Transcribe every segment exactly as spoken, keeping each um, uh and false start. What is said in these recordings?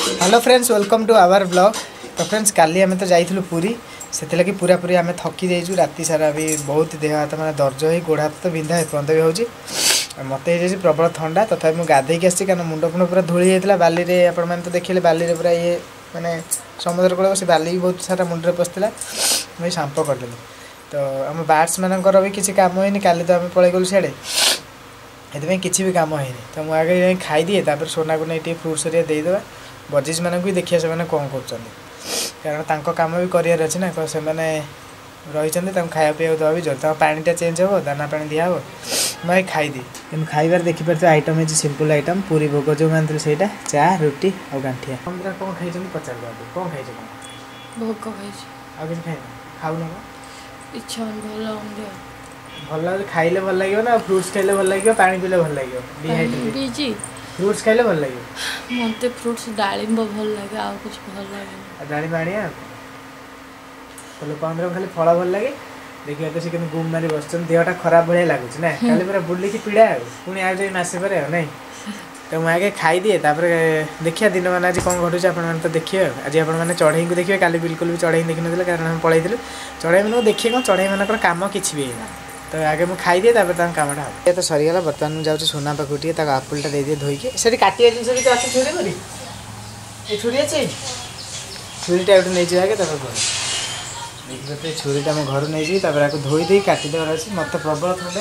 Hello friends welcome to our blog. तो friends काली आम तो जाइलु पूरी से लगी पूरा पूरी आम थकी जाइए राति सारा भी बहुत देह हाथ मैंने दर्ज हो गोड़ हाथ तो बिंधा एपर्त भी हो मत हो प्रबल थंडा तथा मुझे गाधेक आसी कारण मुंड फुंड पूरा धूली जाता बाली रे आपण मैंने तो देखिए बाली रे पूरा ये मैंने समुद्र कूल से बाली भी बहुत सारा मुंडे पशिला मुझे सांप करदेली। तो आम बार्ड्स मानकर भी किसी काम होनी काली तो आम पलि गलु सियाड़े ये किसी भी काम होनी। तो मुझे आगे खाई दिए तापर सोना को नहीं फ्रुट्स देदेवा बजिज मानक भी देखिए से कौन कर कारण तांको काम भी करार अच्छे ना से रही खाया पीवा दवा भी जरूरत पानीटा चेंज हो दाना पानी दिया हो मैं खाईदी तेनाली खाइबार देखिपार आइटम है सिंपल आइटम पूरी भोग जो मानते से चा रुटी और गांठिया कौन खाई पचार कौन खाई भोग खाई खाई खाऊ ना इच्छा भल भल खाइले भल लगे ना फ्रुट्स खाइले भल लगे पानी पीले भल लगे डिहाइड्रेट फ्रुट्स खाइले भल लगे मते फ्रुट्स डालिंब भल लगे आ कुछ भल लगे डालिंब आनिया तो लोक खाली फल भल लगे देखिए तो से गुम मारी बस देहटा खराब भाई लगुच ना खाली पूरा बुलिकी पीड़ा पुणी आज मसे पर नहीं तो मुझे आगे खाई दिए देखिए दिन मान आज कौन घटुचे आप तो देखिए आज आपने चढ़ई को देखिए काली बिल्कुल भी चढ़ई देखी ना कारण हम पलैलु चढ़ई मान देखिए कौन चढ़ई मान काम किसी भी है तो आगे मुझे खाई दिए कामटा ये तो सरीगला बर्तमान मुझे जाऊँ सोना पाखु टे आपुलटा दे दिए धोईकी से काटिया जिन भी अच्छे छुरी करी ये छुरी अच्छे छुरीटा गोटे नहीं आगे देखिए छुरीटा मैं घर नहीं जी धोई दे काटिदेवार अच्छे मत प्रबल थंडा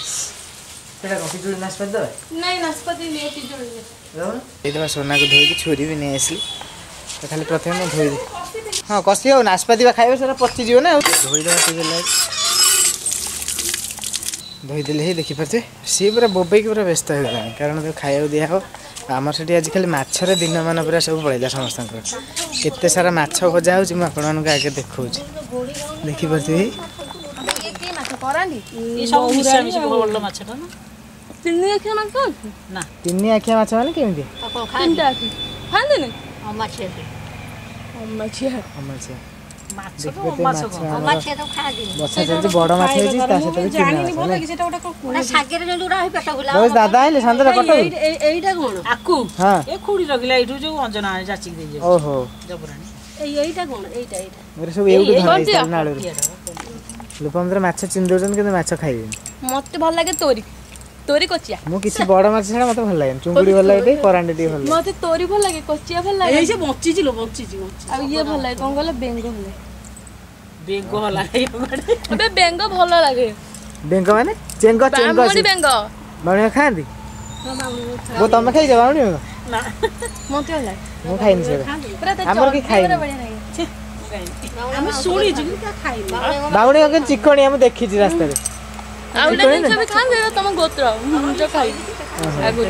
सोना को धोई छुरी भी नहीं आसली तो खाली प्रथम मैं धोई दे हाँ कषि हो नाशपाती खाइबे से पचिज ना धोईदेवा धोईदे ही देखिपारे सी पूरा बोबई पूरा व्यस्त हो गला कारण तो खाया दिया हो आमर से आज खाली मछर दिन मान पूरा सब पड़ेगा समस्त केते सारा माछ भजा हो मुझे आगे देखा देखिपारे तीन आखिया माछ मैंने केमी दादा आइले शांतरा कटो एइटा कोन आकु हां ए खुडी रगिला एठु जो अंजना जाची दे जे ओहो जबरानी ए एइटा कोन एइटा एइटा मेरे सब एउडु धराई नाळु लोपंद्र माछ चिंदोजन के माछ खाइबे मते भल लागे तोरी तोरी कोचिया मु किसी बड़ माछ छडा मते भल लागे चुंगुडी भल लागे करांडी डी भल मते तोरी भल लागे कोचिया भल लागे ए से बच्ची जिलो बच्ची जी आ ये भल लागे कोन गला बेंग भल लागे बेंग भल लागे अबे बेंग भल लागे बेंग माने चेंग चेंग बामुडी बेंग बामुडी खांदी हां बामुडी वो तमे खाइ जा बामुडी ना मते भल लागे मु खाइनी से हमर की खाइ हम सुनी जी का खाइ बामुडी के चिकणी हम देखि छी रास्ता रे आउडा दिन सब खान दे तम गोत्र जो खाइ आगु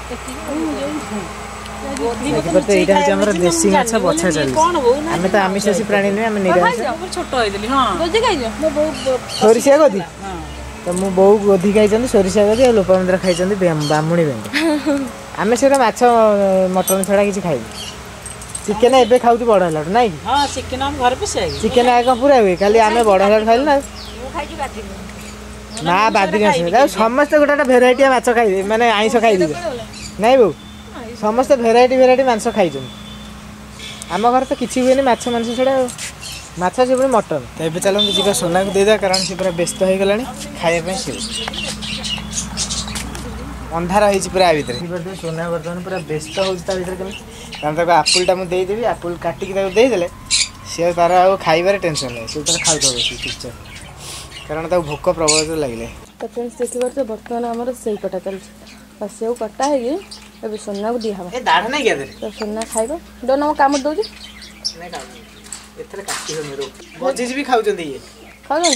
देखिपते एटा जे हमर देसी माछ बछा चली हमें तो आमिषासी प्राणी नहीं हमें निरामिष छोट होय देली हां गोदी खाइ जो मो बहु सोरिसा गोदी तो मु बहु गोदी खाइ चंदी सोरिसा गोदी लोपमंद्र खाइ चंदी बामुणी बेंग हमें सेरा माछ मटन छडा किछि खाइ चिकन एबे खाउती बड़ हला नै हां चिकन हम घर पे से चिकन आगे पूरा हुए खाली हमें बड़ हला खाइल ना मु खाइ जी बाटी ना बादी ना समस्त गोटे भेराइटी माछ खाई माने आइंस खाई नहीं बो समस्त भेराइटी भेराइटी मांस खाई आम घर तो किसी हुए माछ मांस छड़ा माछ से पुणी मटन तो ये चलते जी सोना को देदा कारण सी पूरा व्यस्त हो गला खाया सी अंधार हो पूरा भितर सोना बर्तमान पूरा व्यस्त होता भर कारण आपुलटा मुझे देदेवी आपुल काटिकी देदेले सी तार आ खाइबार टेंशन नहीं सी तार खाऊ चुपचाप कारण तक भोक प्रबल जो लगे तो फ्रेंड्स देखिए तो बर्तमान आमर से कटा चलती से कटा है अभी सोना को दिया ए दाढ़ नहीं गया तो सोना खाइबो दो नम काम दो जी नहीं खाऊ एथरे काटी हो मेरो बजिज भी खाउ जंदी ये खाउ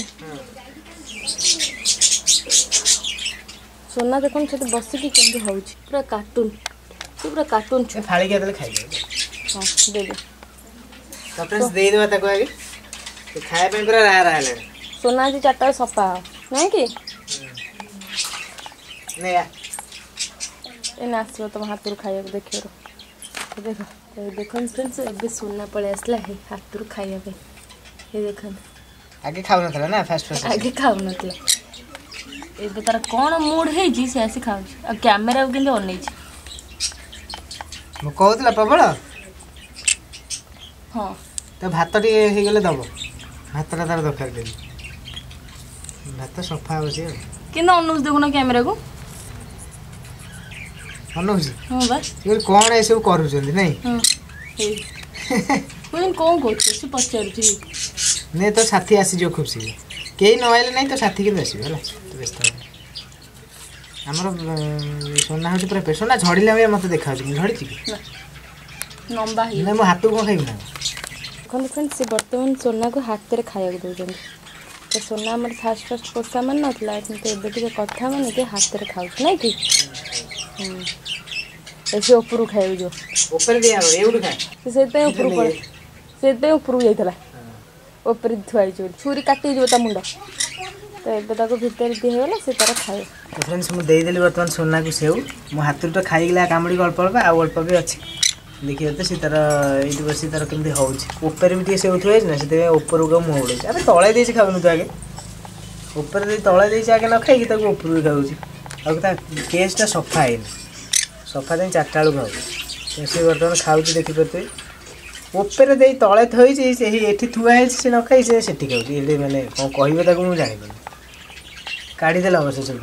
सोना देखन से बस की केंदे होउची पूरा कार्टून पूरा कार्टून छ फाड़ी के देले खाइ दे हां दे दे तो फ्रेंड्स दे देबा ताको आगे तो खाया पे पूरा रहा रहा ले सोना जी चाटा सफा नहीं कि नहीं यार इन आसो तुम हाथ रू खाया देखियो तो देखो तो देखन फ्रेंड्स अबे सोना पड़े असला है हाथ रू खाया पे ये देखन आगे खाउ नथला ना फास्ट फास्ट आगे खाउ नथला ए तार कोन मूड है जी से ऐसे खाउ आ कैमरा के लिए ऑन नहीं छी मु कहतला प्रबल हाँ तो भात टे हो गले दब भातटा तार दरकार डेली भात सफा होची कि अनुज देखुन कैमेरा को अनुज हाँ बा ये कौन ए सब करूछन नहीं हाँ कोन कोन कोच से पचार छी नहीं तो साथी आसी जो खूब सी कई न आइले नहीं तो साथी के आसी होला तो व्यस्त हमर सोना होची पूरा सोना झड़िला बे मते देखा छी झड़ी छी लंबा ही नहीं मो हाथ को खाइब ना कौन फ्रेंड्स से वर्तमान सोना को हाथ रे खाया दउछन तो सोना हमर फास्ट फास्ट पोसा मन नथला किंतु एबे के कथा माने के हाथ रे खाउ नहीं कि हम ऐसे ऊपर खाइब जो ऊपर दिया एउड खा से ते ऊपर पर से ते ऊपर जाइतला ऊपर थुआई जो छुरी काटी जो ता मुंडा तो एबे ताको भीतर दे होला से तार खाए तो फ्रेंड्स मु देई देली वर्तमान सोना को सेउ मो हाथ तो खाई गेला कामड़ी अल्प अल्प आ अल्प भी अछि देखिए तो सीतार ये बस तार केमती होपर भी से उठे ना से ऊपर को मुँह उड़े अरे तले दे खाऊन तो आगे ऊपर दे तले दे आगे न खाई ऊपर खाऊँ आ केसटा सफा है सफा दिन चार्टा बेलू खाऊ से बर्तमान खाऊ देखिपे ऊपर दे तले थी से ये थुआई से न खाई से खाऊँ मैंने कौन कहे मुझे जानी काढ़ीदे अवश्य से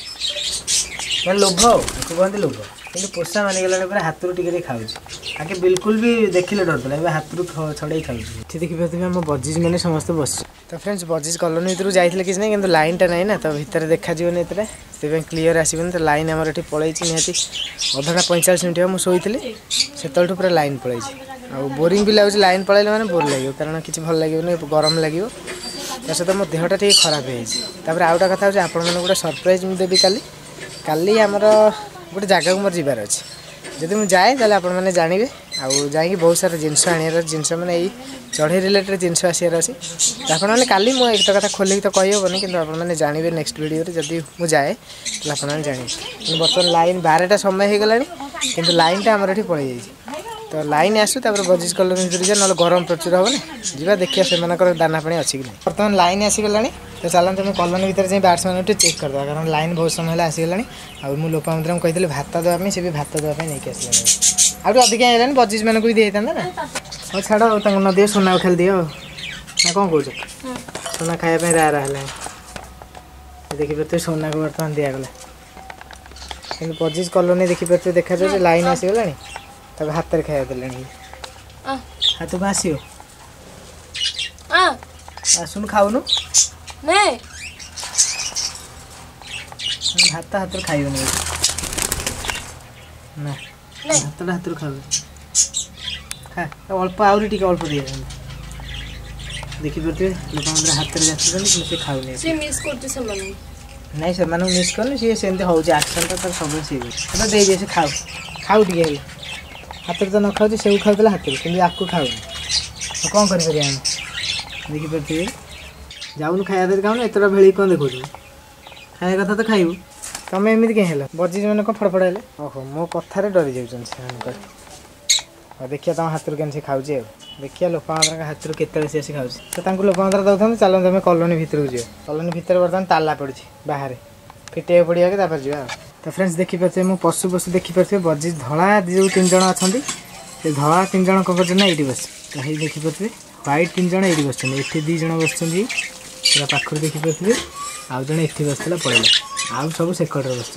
मैंने लोभ कहते लोभ कि पोषा मानिगला पूरा हाथ रू टे खाऊँ आगे बिल्कुल भी देखिले डरदा ए हाथ रू छड़े खाऊँ ये देखिए आम बजिज मैंने समस्ते बस तो फ्रेंड्स बजिज कॉलोनी भर जाइए किसी नहीं कि लाइनटा ना ना तो भितर देखा ये से क्लीयर आसबन तो लाइन आमर ये पलैची निहती अधटा पैंचाश मिनट हम शोली से पूरा लाइन पलैी आ बोरिंग भी लगुच लाइन पलैले मैंने बोर लगे कारण किसी भल लगे गरम लगे ता सहित मो देहटा टे खराब होपर आउटा कथा हो आपण मैंने गोटे सरप्राइज मुझे देवी काली काली आमर गोटे जगह को मोर जीवार अच्छे जब मुझे जाए ताले आपण मैंने जानवे आउ जाकि बहुत सारा जिनस आने जिनस मैंने यही चढ़ई रिलेटेड जिनस आसार अच्छी तो मैंने काली मुझे एक कथा खोलिक तो कहीहबनी कि आपने जानवे नेक्स्ट वीडियो जब मुझे जाए तो आपने जानवे बर्तमान लाइन बारटा समय हो गला कि लाइनटा आमर ये पलि तो लाइन आसू बजिज कॉलोनी भर जा ना गरम प्रचुर हम ना देखिए से दाना पानी अच्छी कि नहीं बर्तमान लाइन आसीगला तो चलते मैं कॉलोनी भर जाए बार्स मैंने चेक करदे कारण लाइन बहुत समय आसीगला और मुझे लोपामुद्रा को कही भात देवाई से भी भात देवाई नहीं आसला आगे अधिक है बजिज मानक भी देता ना हाँ छाड़ न दियो सोना खाली दियो ना कौन कौच सोना खायापी रा रा देखिपे सोना को बर्तमान दिगला कि बजिज कॉलोनी देखिपे देखा जाए लाइन आसीगला तब हाथ में खाया देले हाथ को आसियो आसुन खाऊनु नहीं भात हाथ में खाइबन ना भात हाथ में खाऊ खा अल्प आउरी टिके अल्प दिए देखिपे लोक हाथ में जाते खाऊनी से मिस करते समान नहीं से मानू मिस करनी सी सेमती हो एक्शन तो सब सी दे दे से खाऊ खाऊ टिके हाथ तो न खाऊ से खाऊला हाथ कि आपको खाऊ कौन कर देखिपे जाऊन खाया दे खाऊन एतटा भेड़ी कौन देखो खाया कथा तो खाइबू तुम एमती कहीं बजिज मैंने कौन फड़फड़ है ओहो मो कथार डरी जाऊँ देखिए तुम हाथ के खाऊे देखिए लोपामुद्रा हाथ केत सी खाऊ तो लोपामुद्रा दौरान चलते आम कॉलोनी भितर को जी कॉलोनी भितर बर्तमान ताला पड़ी बाहर फिटे पड़ा के तापर जा तो फ्रेंड्स देखिपे मो पशु पशु देखिपे बजिज धला जो तीन जन अच्छा से धला तीन जन कौन कर ये बस तो देखिपे व्हाइट तीन जन ये बस ये दी जन बस पूरा पाखर देखिपे आउ जड़े ये बसला पड़ेगा आउ सब सेकट बस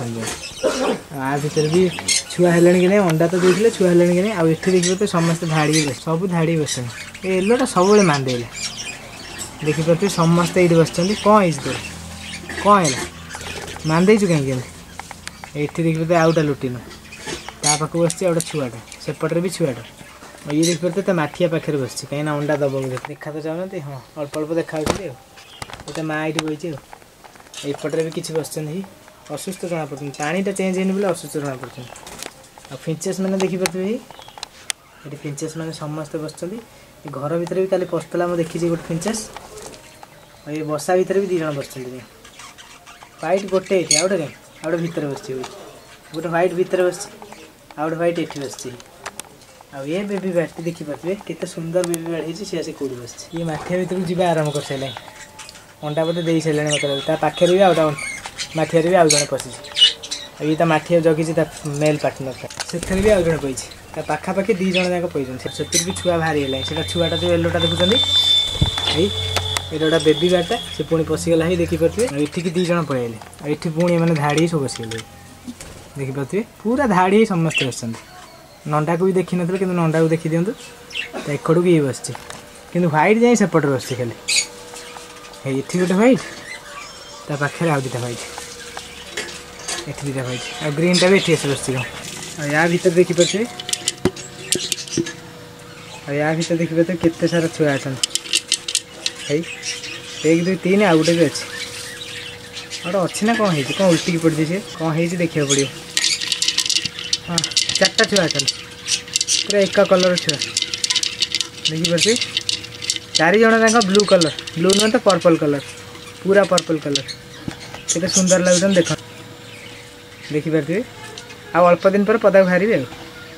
आ भर भी छुआ है कि नहीं अंडा तो देते छुआ है कि नहीं आउ ये देखिए समस्ते धाड़ी बस सब धाड़ी बस एलोटा सब मानदेले देखिपे समस्ते ये बस कौन है तोर कौन है मानदेचु कहीं ये देखिए आउटा लुटिन ता पाक बस गोटे छुआटा सेपटे भी छुआटा ये देखिए तो माठिया पाखे बस कहीं अंडा दब देखा तो चाहते हाँ अल्प अल्प देखा गोटे माँ ये बही एपटे भी किसी बस असुस्थ जना पड़ पानीटा चेंज होनी बोले असुस्थ जना पड़ आ फिंचेस मैंने देखिपे ये फिंचेस मैंने समस्ते बस घर भितर भी काली पशुला मुझे देखी गोटे फिंचेस और ये बसा भितर भी दी जन बस व्हाइट गोटे ये आउटे कहीं आउटे भितर बस गोटे व्हाइट भितर बस आउटे व्हाइट ये बस आ ये बेबी बैट देखिपे केते सुंदर बेबी बैट है सी आसे कौड़ी बस ये माठिया भितर जावा आरम्भ कर सारे अंडा बोधे दे सारे मतलब पाखे भी आउटा माठिया भी आउ जड़े पशि ये माठिया जगी मेल पार्टनर से भी आउ जड़े पी पाखापाखि दी जन जाक पईछन से भी छुआ बाहरी है से छुआटा जो येलोटा देखुं ये गोटे बेबी गार्डटा से पुणी पशिगला है देखिपे ये दी जन पलैले ये पुणी मैंने धाड़ी सब बसगले देखिपे पूरा धाड़ी समस्ते बस नंडा को भी देखी ना कि नंडा को देखी दिंतु एकड़ को ये बस कि व्हाइट जाए सेपटे बस खाली ये गोटे व्हाइट ता पाखे आउ दुटा व्हाइट ये दुटा व्हाइट आ ग्रीनटा भी ये बस या भर देखिपे या भर देखिपे केते सारा छुआ अच्छा एक दुई तीन आउ गोटे भी अच्छे गोटे अच्छी ना कौन है कौन उल्टी पड़ी सी कौन है देखा पड़ो हाँ चार्टा छुआ अच्छा पूरा एका कलर छुआ देखिपे चार जन ब्लू कलर ब्लू नुह तो पर्पल कलर पूरा पर्पल कलर केते सुंदर लगुन देख देखिपे आ अल्प दिन पर पदा बाहर आ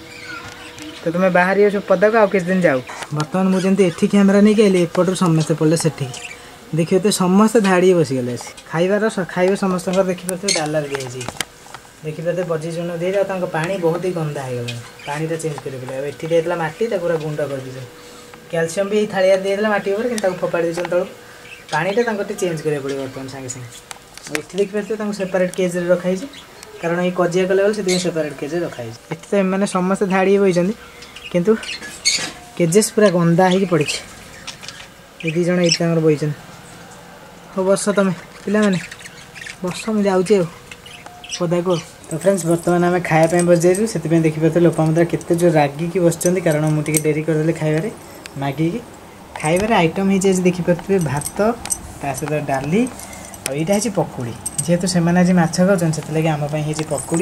तो तुम्हें बाहर सब पदा को किस दिन जाऊ बर्तमान मुझे एठी कैमेरा नहीं कहली एपटर समस्ते पड़े से देखिए तो समस्ते धाड़ी बसीगले खाइबार खाइबा समस्त देखिपे डाला दिखाई देखिपे बजी जन दे पानी बहुत ही गंदा हो गला पानी चेंज कर ये देता मटी पूरा गुंड कर दी कैल्शियम भी थालिया देला मटी कि फोपाड़ी देते तलू पानीटा चेंज करा पड़े बर्तमान सागे सागे ये देखिए सेपरेट केज रखाई कारण ये कजिया कले से सेपरेट केज रखाई ये मैंने समस्त धाड़ी बही किंतु केजेस पूरा गंदा हो पड़ी ये दी जन ये बही हो बस तुम पिला मैंने बस मुझे जाऊँ पदा को तो फ्रेंड्स बर्तमान आम खायापी बस जाइए से देखिए लोपामुद्रा केते जो रागिकी बस कारण मुझे डेरी करदे खाइबारे मागिकी खाइबारे आइटम हो देखिपे भात ता सहित डाली और यहाँ है पकुड़ी जेहेतु से आज माछ खाऊन से आमपाई पकुड़ी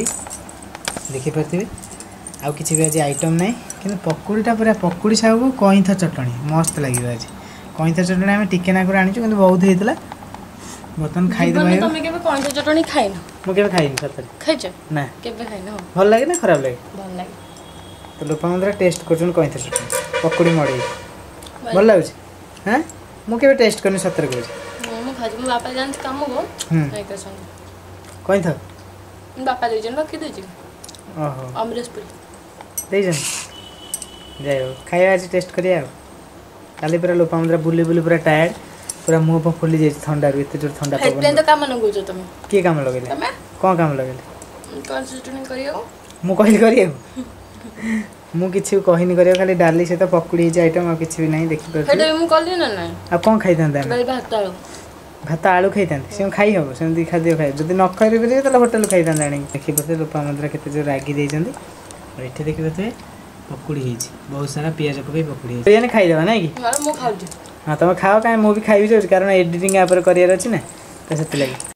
देखिपे आउ कि भी आज आइटम ना कि पकुड़ीटा पूरा पकुड़ी साग को कईथ चटणी मस्त लगे आज कईथ चटणी आम टिके नाकुर आनी कि बहुत होता बर्तमान खाईदे चटणी खाइन मुझे खाइनी सतरे खाइछ ना केबे खाइन हो भल लगे ना खराब लगे भल लागे तो लोपामुद्रा टेस्ट कर कईथ चटणी पकुड़ी मड़े भल लगुच हाँ मुझे टेस्ट करनी सतरे कहूँ मो खाजी मो बापा जानते काम को नहीं कर संग कईथ बापा दे जन रखी देछि ओहो अमरेशपुरी दे जन जाय हो खाया आज टेस्ट करिया काली पूरा लोपामुद्रा बुली बुली पूरा टायर्ड पूरा मुँह पर फुली जाए ठंडा रू एत जोर ठंडा तो काम नगुछ तुम किए काम लगेले कौन काम लगेले कौन चटणी करियो मु कहली करिया मु किछि कहनी करिया खाली डाली से तो पकुड़ी जे आइटम आ किछि भी नहीं देखि पर हेडे मु कहली ना ना आ कौन खाई थांदा भात आलू भात आलू खाई थांदे से खाई हो सेमती खाद्य खाई जदि न खाई रे तो होटल खाई थांदा आनी देखि पर लोपामुद्रा केते जो रागी दे जंदी और एठी देखि पर पकुड़ी हिची बहुत सारा प्याज पकई पकुड़ी हिची यानी खाई देबा ना कि हां मु खाउ हाँ तुम खाओ कहीं मुझे खाई कारण एडिटिंग आप करार अच्छी ना तो से लगे